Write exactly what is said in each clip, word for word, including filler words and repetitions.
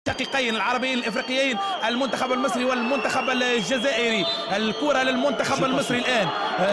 الشقيقين العربيين الافريقيين المنتخب المصري والمنتخب الجزائري. الكره للمنتخب المصري الان.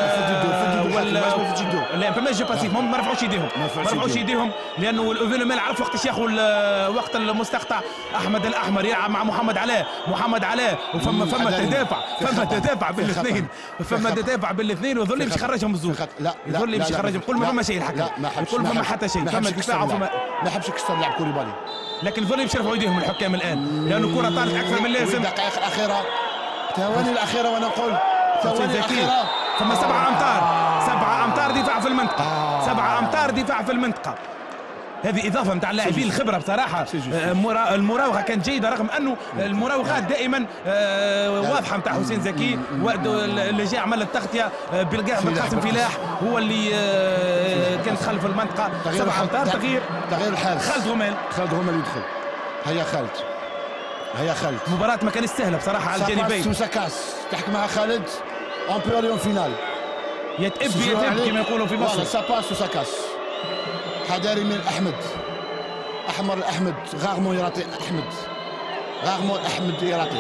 لا ما جو باسيف ما رفعوش يديهم ما رفعوش يديهم لانه الاوفيلوميل عرف وقتاش ياخذ وقت المستقطع. احمد الاحمر يلعب مع محمد علاء محمد علاء وفما فما تدافع فما تدافع بالاثنين فما تدافع بالاثنين وظل باش يخرجهم الزوج. لا لا ظل باش يخرجهم كل ما فما شيء الحكم كل ما فما حتى شيء فما دفاع وفما ما حبش يكسر لاعب كوليبالي لكن ظل باش يرفعوا ايديهم الحكام الان لانه الكره طالت اكثر من اللازم. الدقائق الاخيره ثواني الاخيره وانا نقول ثواني الاخيره ثم سبعة امتار سبعة امتار دفاع في المنطقه سبعة امتار دفاع في المنطقه. هذه اضافه نتاع اللاعبين الخبره بصراحه. المراوغه كانت جيده رغم انه المراوغات دائما واضحه نتاع حسين زكي اللي جاء عمل التغطيه بالقاسم فلاح هو اللي كان دخل في المنطقه. سبعة امتار تغيير تغيير الحارس خالد غمال خالد غمال يدخل. هيا خالد هيا خالد. مباراة ما كانت سهله بصراحه على الجانبين. سوساكاس تحكي مع خالد اون بو اليون فينال يتأب يتأب كما يقولوا في مصر. ساباس وساكاس حذاري من احمد احمر الاحمد غارمون يراطي احمد غارمون احمد يراطي.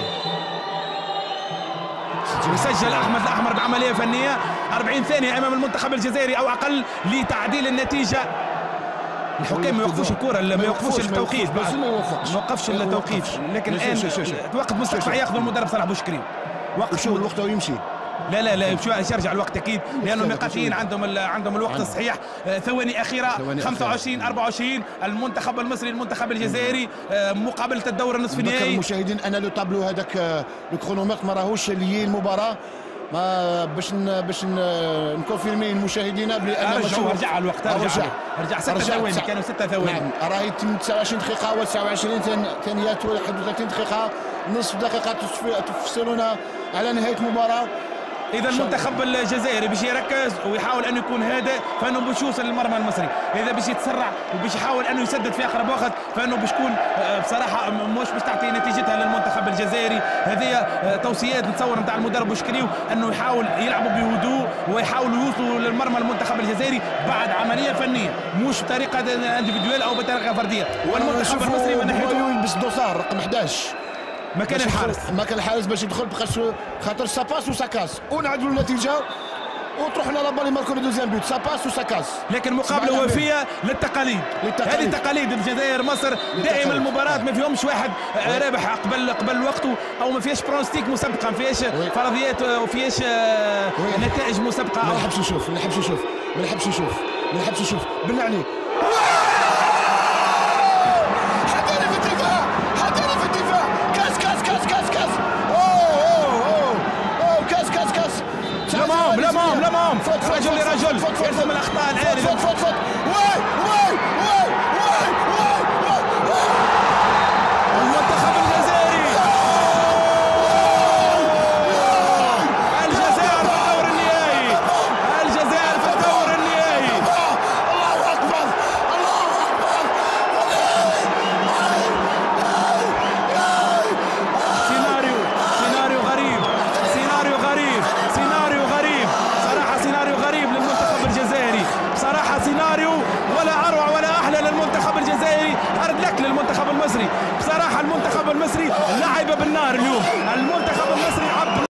يسجل احمد الاحمر بعمليه فنيه أربعين ثانيه امام المنتخب الجزائري او اقل لتعديل النتيجه. الحكام ما يوقفوش الكره ما يوقفوش التوقيف ما يوقفش التوقيف لكن الان وقت مستقطع ياخذ المدرب صلاح بوشكري وقت شو الوقت ويمشي. لا لا لا باش يرجع الوقت اكيد لانه النقاطيين عندهم عندهم الوقت الصحيح. ثواني اخيره خمسة وعشرين أربعة وعشرين المنتخب المصري المنتخب الجزائري مقابله الدور النصف النهائي. المشاهدين انا لو طابلو هذاك لو كرونومتر ما راهوش لي المباراه ما باش باش نكونفيرمي المشاهدين بلي انا رجعوا رجع على الوقت رجع رجع ستة ثواني كانوا ستة ثواني. نعم راهي تسعة وعشرين دقيقه و تسعة وعشرين ثانيات واحد وثلاثين دقيقه نصف دقيقه تفصلنا على نهايه المباراه. اذا المنتخب الجزائري باش يركز ويحاول انه يكون هادئ فانه باش يوصل للمرمى المصري. اذا باش يتسرع وباش يحاول انه يسدد في اقرب وقت فانه باش تكون بصراحه مش باش تعطي نتيجتها للمنتخب الجزائري. هذه توصيات نتصور نتاع المدرب بوشكريو انه يحاول يلعبوا بهدوء ويحاولوا يوصلوا للمرمى المنتخب الجزائري بعد عمليه فنيه مش بطريقه انديفيدوال او بطريقه فرديه. والمنتخب المصري من ناحيته يلبس دوسار رقم أحد عشر مكان الحارس مكان الحارس باش يدخل بخاطر خاطر ساباس وساكاس ونعدلوا النتيجه وتروح لنا لابالي ماركو دوزيام بيوت ساباس وساكاس. لكن مقابله وفيه للتقاليد. هذه تقاليد الجزائر مصر دائما المباراه ما فيهمش واحد رابح قبل قبل وقته او ما فيهاش برونستيك مسبقه ما فيهاش فرضيات وما فيهاش نتائج مسبقه. ما نحبش نشوف ما نحبش نشوف ما نحبش نشوف ما نحبش نشوف بالله عليك. لا مام لا مام لا مام رجل لرجل يرسم الاخطاء العارضه. فوت فوت فوت واي واي واي واي واي المنتخب الجزائري الجزائر في الدور النهائي الجزائر في الدور النهائي. الله اكبر الله اكبر. سيناريو سيناريو غريب سيناريو غريب سيناريو غريب صراحه سيناريو غريب للمنتخب الجزائري بصراحه سيناريو ولا اروع ولا احلى للمنتخب الجزائري. هارد لك للمنتخب المصري بصراحه المنتخب المصري لعب بالنار اليوم. المنتخب